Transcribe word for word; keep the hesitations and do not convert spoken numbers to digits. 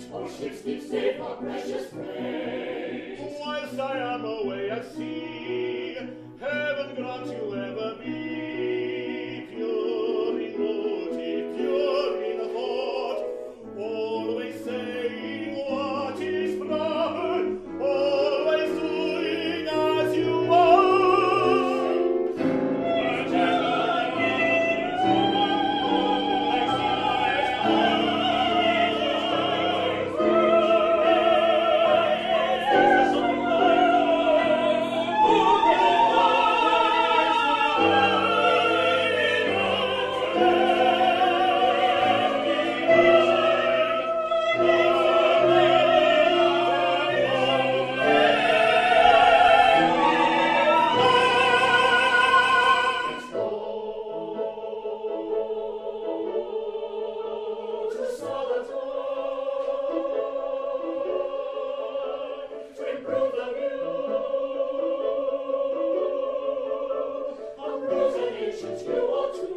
Our ships keep safe our precious freight. Whilst I am away at sea, heaven grant you ever be pure in motive, pure in thought, always saying what is proper, always doing as you want. You ought to